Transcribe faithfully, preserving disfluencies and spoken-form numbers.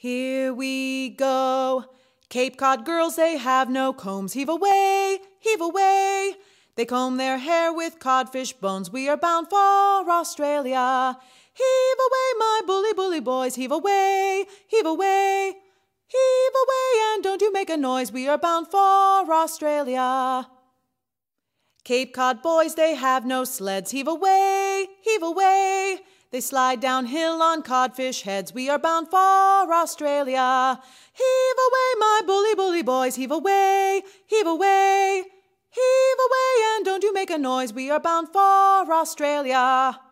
Here we go. Cape Cod girls, they have no combs. Heave away, heave away. They comb their hair with codfish bones. We are bound for Australia. Heave away, my bully, bully boys. Heave away, heave away. Heave away, and don't you make a noise. We are bound for Australia. Cape Cod boys, they have no sleds. Heave away, heave away. They slide downhill on codfish heads. We are bound for Australia. Heave away, my bully, bully boys. Heave away, heave away. Heave away, and don't you make a noise. We are bound for Australia.